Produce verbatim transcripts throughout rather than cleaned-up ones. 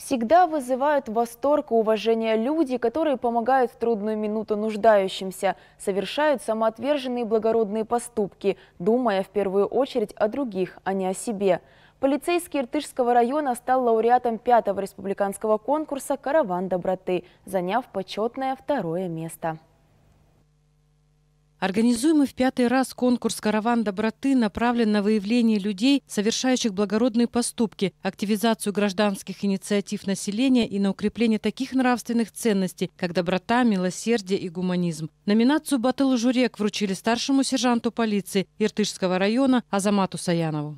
Всегда вызывают восторг и уважение люди, которые помогают в трудную минуту нуждающимся, совершают самоотверженные благородные поступки, думая в первую очередь о других, а не о себе. Полицейский Иртышского района стал лауреатом пятого республиканского конкурса «Караван доброты», заняв почетное второе место. Организуемый в пятый раз конкурс «Караван доброты» направлен на выявление людей, совершающих благородные поступки, активизацию гражданских инициатив населения и на укрепление таких нравственных ценностей, как доброта, милосердие и гуманизм. Номинацию «Батыл-Журек» вручили старшему сержанту полиции Иртышского района Азамату Саянову.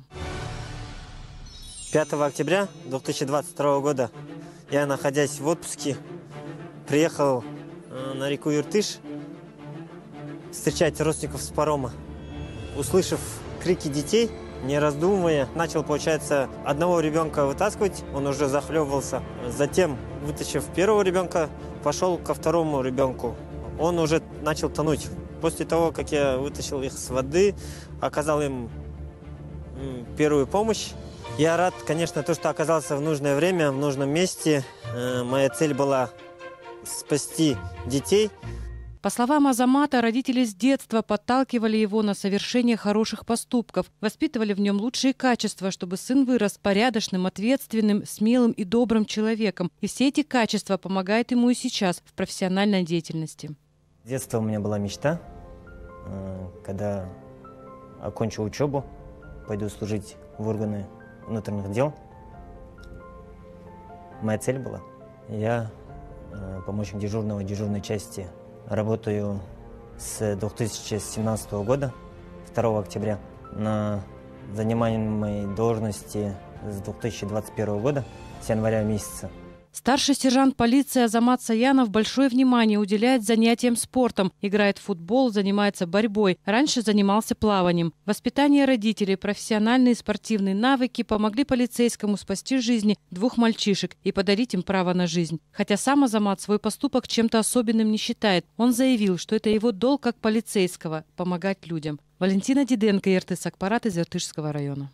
пятого октября две тысячи двадцать второго года я, находясь в отпуске, приехал на реку Иртыш встречать родственников с парома. Услышав крики детей, не раздумывая, начал, получается, одного ребенка вытаскивать, он уже захлебывался. Затем, вытащив первого ребенка, пошел ко второму ребенку. Он уже начал тонуть. После того, как я вытащил их с воды, оказал им первую помощь. Я рад, конечно, то, что оказался в нужное время, в нужном месте. Моя цель была спасти детей. По словам Азамата, родители с детства подталкивали его на совершение хороших поступков, воспитывали в нем лучшие качества, чтобы сын вырос порядочным, ответственным, смелым и добрым человеком. И все эти качества помогают ему и сейчас в профессиональной деятельности. С детства у меня была мечта, когда окончу учебу, пойду служить в органы внутренних дел. Моя цель была, я помощник дежурного дежурной части. Работаю с две тысячи семнадцатого года, второго октября, на занимаемой должности с две тысячи двадцать первого года, с января месяца. Старший сержант полиции Азамат Саянов большое внимание уделяет занятиям спортом, играет в футбол, занимается борьбой. Раньше занимался плаванием. Воспитание родителей, профессиональные и спортивные навыки помогли полицейскому спасти жизни двух мальчишек и подарить им право на жизнь. Хотя сам Азамат свой поступок чем-то особенным не считает. Он заявил, что это его долг как полицейского – помогать людям. Валентина Диденко, Иртыс Акпарат из Иртышского района.